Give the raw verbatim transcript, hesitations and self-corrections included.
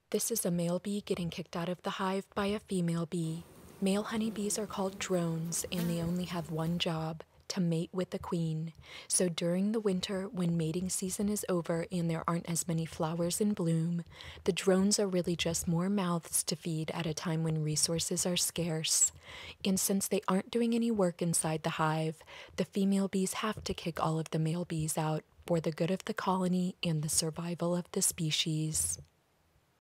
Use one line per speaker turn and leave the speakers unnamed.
This is a male bee getting kicked out of the hive by a female bee. Male honeybees are called drones, and they only have one job: to mate with the queen. So during the winter, when mating season is over and there aren't as many flowers in bloom, the drones are really just more mouths to feed at a time when resources are scarce. And since they aren't doing any work inside the hive, the female bees have to kick all of the male bees out for the good of the colony and the survival of the species.